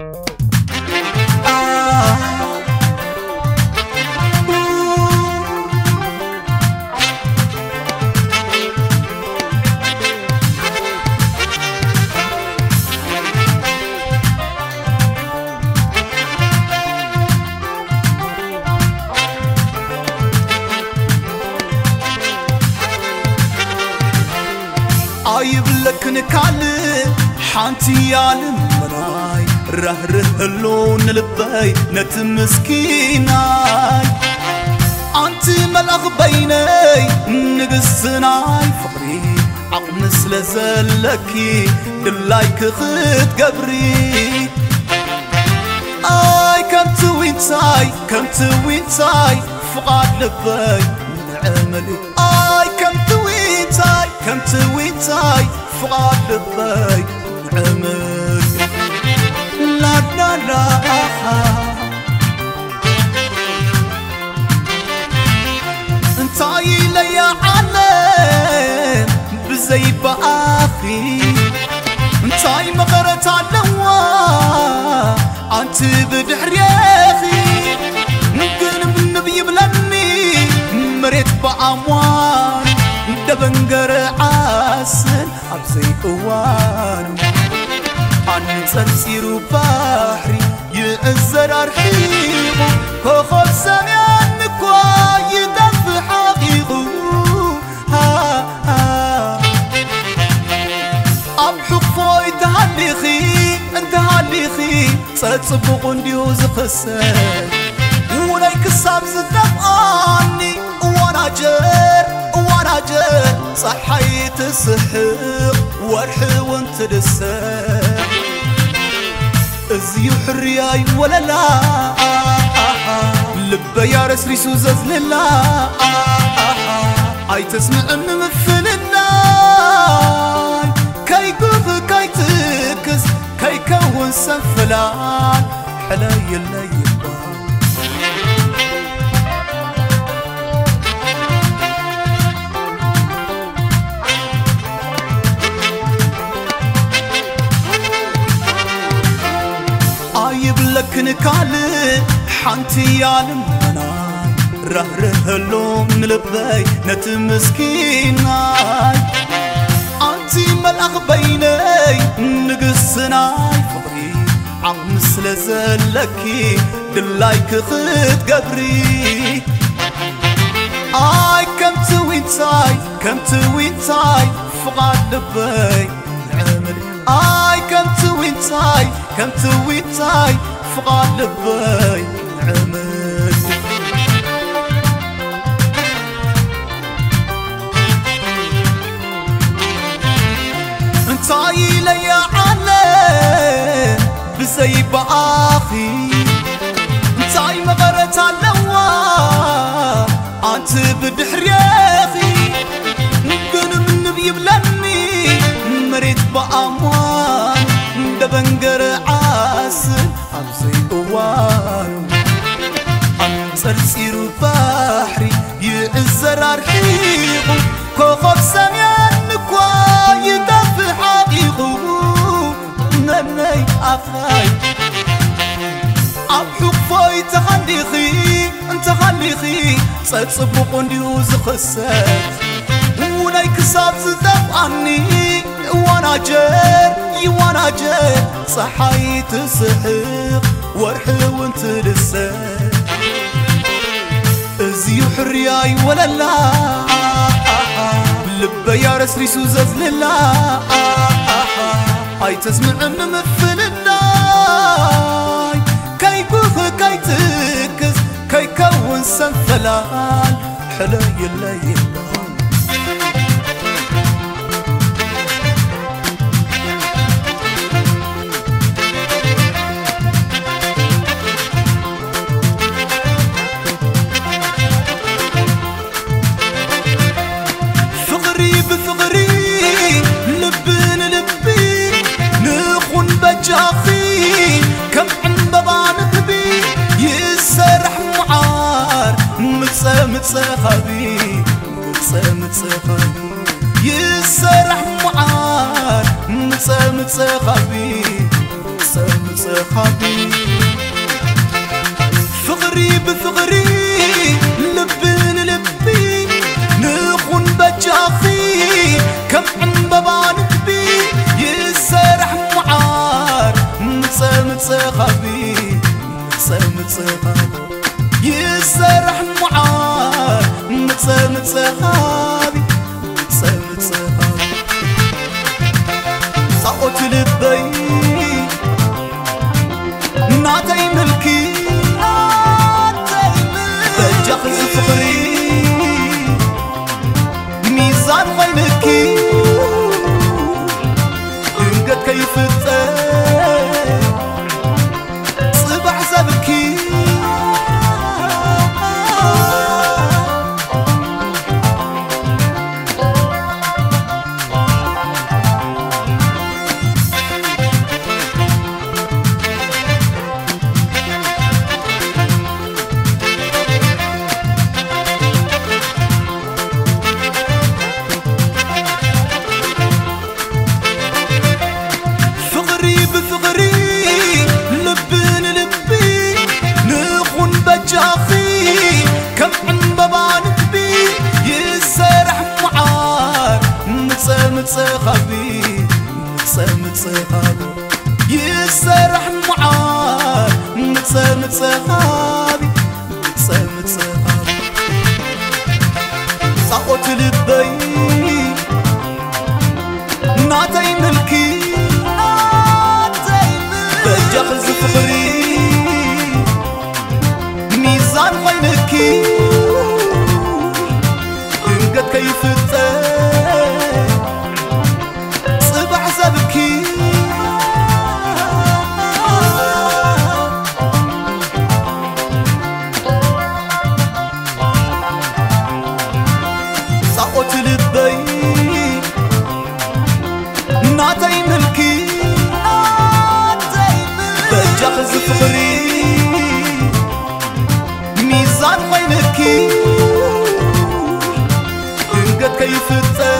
يبلك نكالي حانتي يا المراي رهره اللون لبي نت مسكيناي أنت ملغ بيني نقصناي فقري عقل سلزلكي دلايك خد قبري آي كم توينتاي فقاد لبي نعملي آي كم توينتاي فقاد لبي نعملي لا لا لا انتاي لي علم بزي بآخي انتاي مغرت علوا انت بدحريخي نقن من نبي بلني مريت بأموان دبنقر عاسل عبزي قوان عن سرسيرو بحري يأزر أرحيغو كوخب سميان نكوا يدف حقيغو ها ها أبحق فوي تهاليخي صبقون ديوز خسر وليك الساب زدفاني وانا جر صحيت السحق وارحي وانت لسه ازيو حرياي ولا لا لبا يا رسلي سوزز للا اي تسمع ممثل الناي كي قوف كي تكس كي كون سنفلان حلاي الليل يبلك نكالي حانتي يا المناي رهره اللون لبي نت مسكيناي أنتي ملغ بيني نقصناي فقري عم سلزلكي دلايك خد قبري آي كم توينتاي فقاد لبي نعملي آي كم توينتاي فقاد لبي نعمل انتاي لي علم بزي بآخي انتاي مغرت علوا انت بدحريخي نقن من نبي بلني مريت بأموان دبنقر عاسل عبزي قوان عن سرسير بحري يأزر أرحيغو كوخب سميان نكوا يدف حقيغو نمني أخاي أبحق فاي تخليخي صبقون ديوز خسات ونايك ساب زدف عني وانا جر صحيت السحق وارحي وانت لسه ازيو حرياي ولا لا لبا يا رسلي سوزز للا اي تسمع ممثل الناي كي قوف كي تكس كي كون سنفلان حلاي الليل جاخي كم عن بي يسرح معار متسخبي يسرح معار متسخبي صحابي فقري بفقري لبن لبي نخون بجاخي كم عنببان بي يسرح معار متسامت صحابي متسامت صحابي يسرح معار متسامت صحابي متسامت صحابي صوت لبي نعطي ملكي بجاخز فقري ميزان غينكي انقد كيف صبح زبكي كم عنببان بي يسرح معار متسامت صحابي متسامت صحابي يسرح معار متسامت صحابي متسامت صحابي صوت لبي نعطي ملكي بجاخز فقري ميزان غينكي انقد كيف صبح زبكي صوت لبي نعطي ملكي بجاخز فقري ميزان غينكي انقد كيف